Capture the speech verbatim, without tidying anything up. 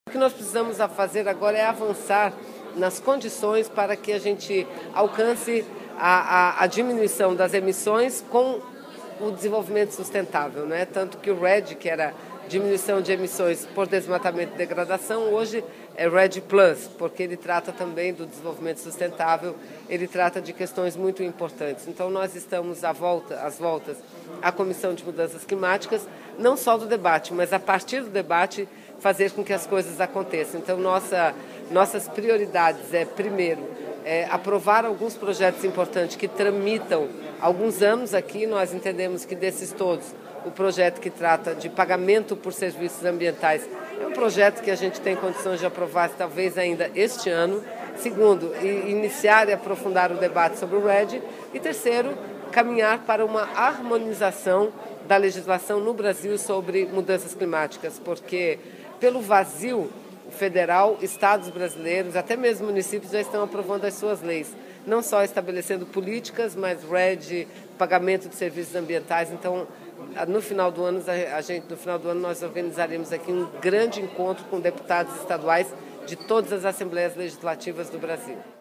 O que nós precisamos fazer agora é avançar nas condições para que a gente alcance a, a, a diminuição das emissões com o desenvolvimento sustentável, né? Tanto que o REDD, que era diminuição de emissões por desmatamento e degradação, hoje é REDD Plus, porque ele trata também do desenvolvimento sustentável, ele trata de questões muito importantes. Então nós estamos à volta, às voltas à Comissão de Mudanças Climáticas, não só do debate, mas a partir do debate fazer com que as coisas aconteçam. Então nossa, nossas prioridades é, primeiro, é, aprovar alguns projetos importantes que tramitam alguns anos aqui. Nós entendemos que desses todos, o projeto que trata de pagamento por serviços ambientais é um projeto que a gente tem condições de aprovar talvez ainda este ano. Segundo, iniciar e aprofundar o debate sobre o REDD. E terceiro, caminhar para uma harmonização da legislação no Brasil sobre mudanças climáticas, porque pelo vazio federal, estados brasileiros, até mesmo municípios já estão aprovando as suas leis, não só estabelecendo políticas, mas REDD, pagamento de serviços ambientais. Então, no final do ano, a gente, no final do ano nós organizaremos aqui um grande encontro com deputados estaduais de todas as assembleias legislativas do Brasil.